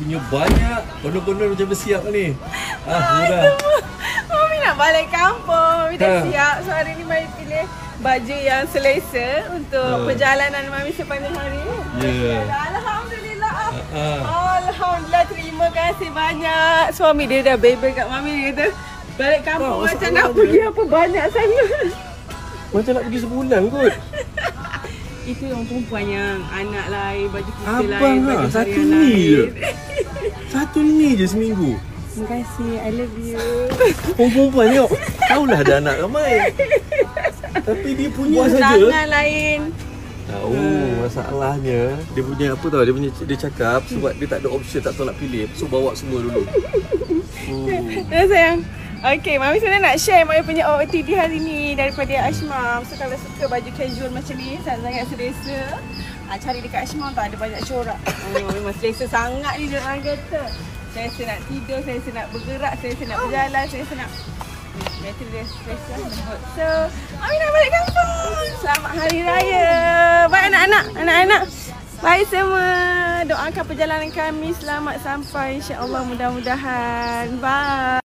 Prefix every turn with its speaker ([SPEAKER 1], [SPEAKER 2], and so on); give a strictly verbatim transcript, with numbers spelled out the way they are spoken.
[SPEAKER 1] punya banyak. Konon-konon macam bersiap ni. Ah, sudah.
[SPEAKER 2] Mami nak balik kampung. Mami dah
[SPEAKER 1] Ha.
[SPEAKER 2] siap. So hari ni Mami pilih baju yang selesa untuk
[SPEAKER 1] Ha.
[SPEAKER 2] perjalanan Mami sepanjang hari.
[SPEAKER 1] Ya.
[SPEAKER 2] Alhamdulillah.
[SPEAKER 1] Ha.
[SPEAKER 2] Alhamdulillah, terima kasih banyak. Suami dia dah bebel kat Mami. Dia kata balik kampung
[SPEAKER 1] Ha,
[SPEAKER 2] macam
[SPEAKER 1] masalah
[SPEAKER 2] nak
[SPEAKER 1] dia.
[SPEAKER 2] pergi apa banyak sangat.
[SPEAKER 1] Macam nak pergi sebulan kot.
[SPEAKER 2] Itu yang perempuan yang anak lain, baju kita
[SPEAKER 1] Abang
[SPEAKER 2] lain,
[SPEAKER 1] lah,
[SPEAKER 2] baju
[SPEAKER 1] satu
[SPEAKER 2] harian
[SPEAKER 1] ni
[SPEAKER 2] lain.
[SPEAKER 1] je. Satu ni je seminggu.
[SPEAKER 2] Terima kasih, I love you.
[SPEAKER 1] Perempuan tengok. Tahulah ada anak ramai. Tapi dia punya saja.
[SPEAKER 2] Tangan lain.
[SPEAKER 1] Oh, masalahnya dia punya apa tau, dia punya dia cakap sebab dia tak ada option, tak tahu nak pilih. So bawa semua dulu. Oh.
[SPEAKER 2] Ya sayang. Okay, Mami sebenarnya nak share Mami punya O O T D hari ni daripada Ashmam. So kalau suka baju casual macam ni, sangat-sangat selesa, ha, cari dekat Ashmam tak ada banyak corak. Oh, memang selesa sangat ni dia orang kata. Selesa nak tidur, selesa nak bergerak, selesa nak berjalan, selesa nak betul dia selesa. So, Mami nak balik kampung. Selamat Hari Raya. Bye anak-anak, anak-anak. Bye semua. Doakan perjalanan kami selamat sampai, insya-Allah, mudah-mudahan. Bye.